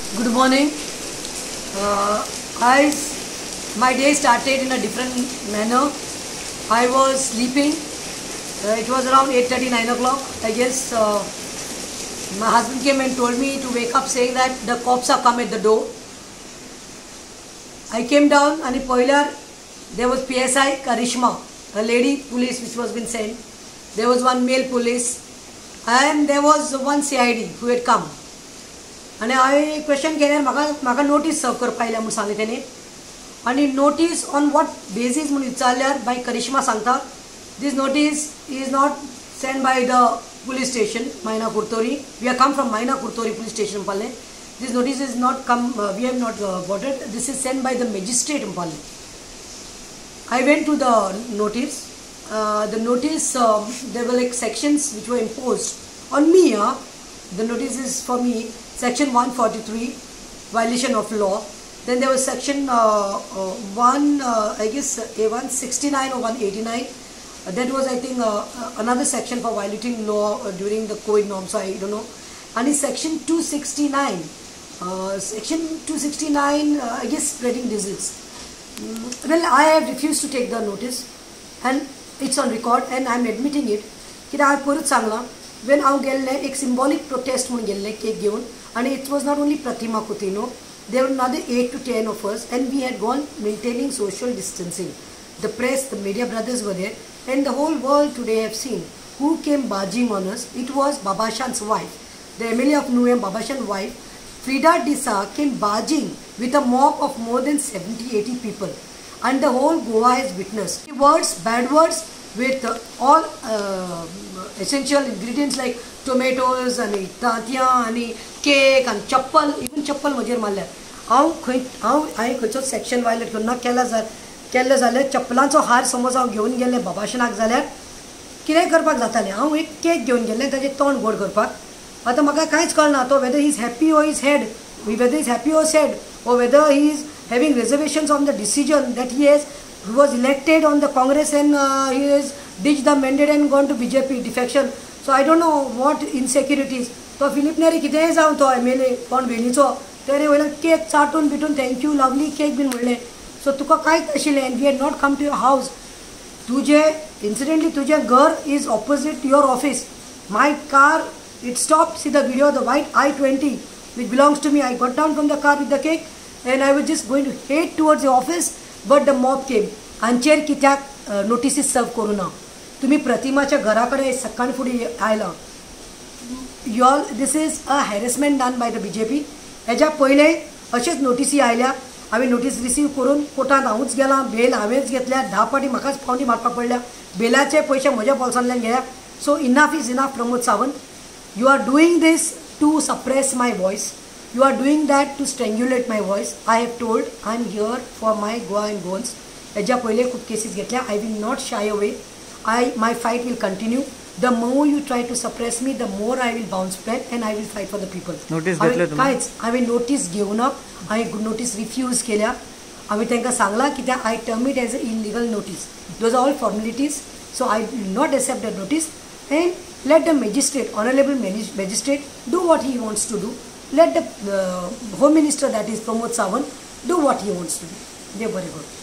Good morning. Guys, my day started in a different manner. I was sleeping. It was around 8:30, 9 o'clock. I guess my husband came and told me to wake up, saying that the cops are come at the door. I came down and there was PSI Karishma, a lady police which was been sent. There was one male police and there was one CID who had come. And I question केल्यार म्हाका notice सर्व करपाक आयल्या म्हणून सांगलें तेणी आनी notice on what basis म्हणून विचारल्यार बाय करिश्मा सांगता this notice is not send by the police station Maina Curtorim we are come from Maina Curtorim police station म्हणपालें this notice is not come we have not got it this is send by the magistrate म्हणपालें I went to the notice. The notice, there were like sections which were imposed on me. The notice is for me, section 143, violation of law. Then there was section I guess 169 or 189. That was, I think, another section for violating law during the COVID norm. So I don't know. And in section 269, section 269, I guess spreading disease. Well, I have refused to take the notice and it's on record and I am admitting it. कित्याक हांवें परत सांगलां when हांव गेल्लें एक symbolic protest म्हणून गेल्लें cake घेवन and it was not only Pratima Coutinho, there were another 8 to 10 of us and we had gone maintaining social distancing. The press, the media brothers were there and the whole world today have seen who came barging on us. It was Babashan's wife, the MLA of Nuem, Babashan's wife. Frida Disa came barging with a mob of more than 70-80 people and the whole Goa has witnessed. Words, bad words with all essential ingredients like tomatoes and tatya and cake and chappal, even chappal मजेर मारल्या. हांवें खंयचोच section violet करून केल्लो जाल्यार चप्पलांचो हार समज हांव घेवन गेल्लें बाबाशनाक जाल्यार कितेंय करपाक जातालें. हांव एक केक घेवन गेल्लें ताजें तोंड गोड करपाक. आता म्हाका कांयच कळना तो whether he is happy or is head, whether he is happy or sad, or whether he is having reservations on the decision that he was elected on the Congress and he has ditched the mandate and gone to BJP defection. So I don't know what insecurities. तो फिलिप नेरी कितेंय जावन तो MLA कोण वेणीचो तेणे वयल्यान cake चाटून बिटून थँक यू लवली केक बीन म्हणलें. सो तुका कांयच आशिल्लें and we had not come to your house. Incidentally तुजें घर is opposite your office. My car, it stopped. See the video, the white I-20 which belongs to me. I got down from the car with the cake and I was just going to head towards the office but the mob came. हांचेर कित्याक notices सर्व करूना तुमी प्रतिमाच्या घरा कडेन सकाळी फुडें आयला. This is a harassment done by the BJP. हेज्या पयले अशेच नोटिसी आयल्या. हांवें नोटीस रिसीव करून कोर्टांत हांवूच गेलां. बेल हांवेंच घेतल्या. 10 पाटी म्हाकाच फावटी मारपाक पडल्या. बेलाचे पयशे म्हज्या पॉल्सांतल्यान घेया. So enough is enough, Pramod Sawant. You are doing this to suppress my voice. You are doing that to strangulate my voice. I have told I am here for my Goa and Goans. हेज्या पयले खूब cases घेतल्या. I will not shy away. My fight will continue. The more you try to suppress me, the more I will bounce back and I will fight for the people. Notice घेतले तुम्ही? कांयच हांवें notice घेवन हांवें notice refuse केल्या. हांवें तांकां सांगलां कित्याक I term it as an illegal notice. Those are all formalities. So I will not accept the notice. And let the magistrate, honorable magistrate, do what he wants to do. Let the Home Minister, that is Pramod Sawant, do what he wants to do. They are very good.